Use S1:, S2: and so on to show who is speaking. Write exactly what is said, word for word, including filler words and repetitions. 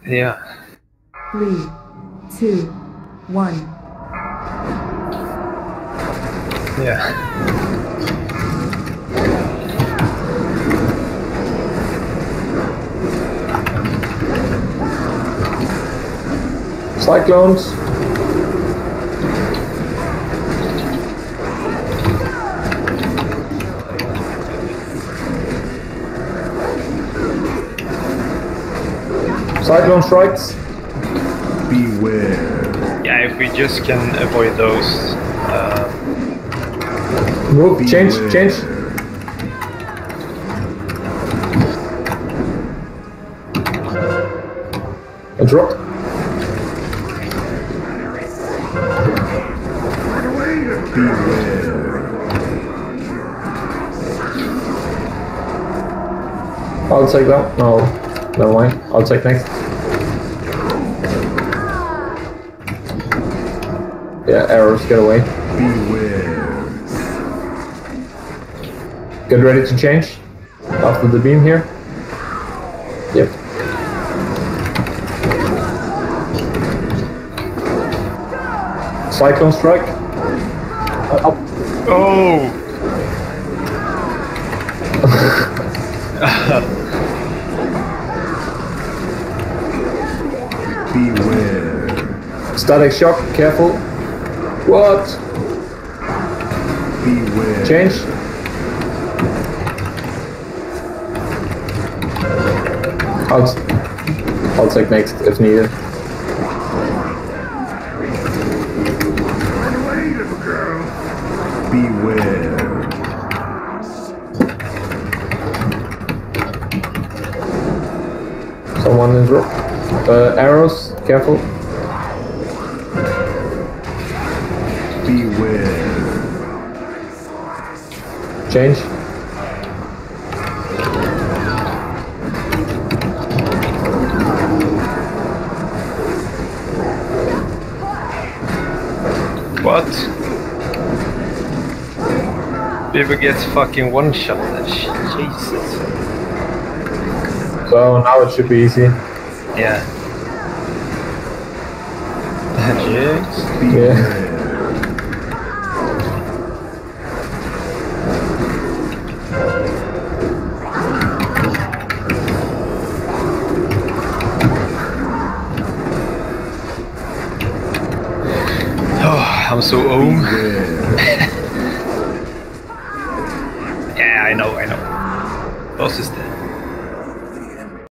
S1: Yeah.
S2: Three, two, one.
S1: Yeah.
S3: Cyclones. Cyclone strikes.
S4: Beware.
S1: Yeah, if we just can avoid those. Uh,
S3: Move,
S4: Beware.
S3: change, change. A drop.
S4: Beware.
S3: I'll take that. No, never mind. I'll take next. Yeah, arrows, get away.
S4: Beware.
S3: Get ready to change after the beam here. Yep. Cyclone strike. Uh, up.
S1: oh!
S4: Beware.
S3: Static shock, careful. What?
S4: Beware.
S3: Change. I'll, I'll take next if needed.
S4: Beware.
S3: Someone in drop. Uh, arrows, careful.
S4: Beware.
S3: Change.
S1: What? Beaver gets fucking one shot. Jesus.
S3: So now it should be easy.
S1: Yeah. Jigs.
S3: Yeah.
S1: Oh, I'm so old.
S4: Beware.